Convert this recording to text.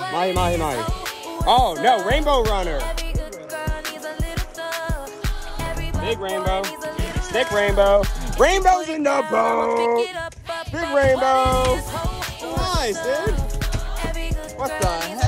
Mahi, Mahi, Mahi. Oh, no, Rainbow Runner. Big rainbow. Stick rainbow. Rainbow's in the boat. Big rainbow. Nice, dude. What the heck?